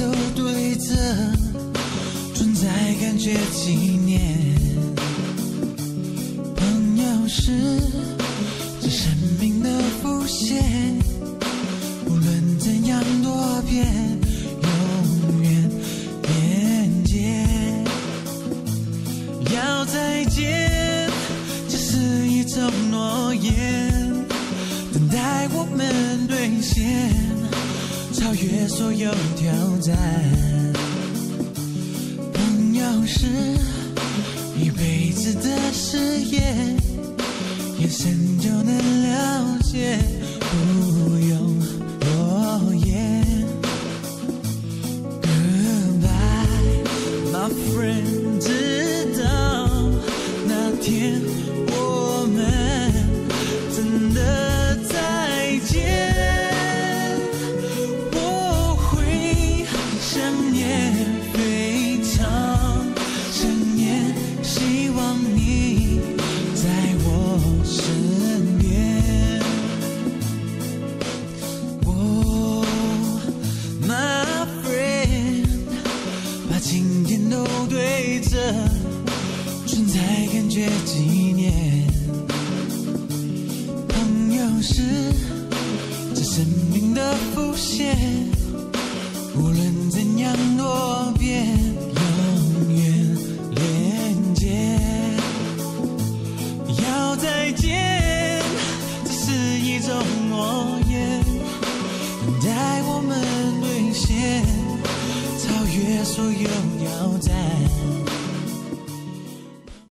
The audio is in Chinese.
对着，存在感觉纪念。朋友是这生命的浮现，无论怎样多变，永远连接。要再见，这是一种诺言，等待我们兑现，超越所有挑战。朋友是一辈子的誓言，眼神就能了解，不用多言。Goodbye, my friend， 直到那天我们真的再见。我会想念，非常想念，希望你在我身边。Oh, my friend， 把今天都对着，存在感觉纪念。朋友是这生命的浮现，无论怎样多变，永远连接。要再见，这是一种诺言，等待我们兑现，超越所有挑战。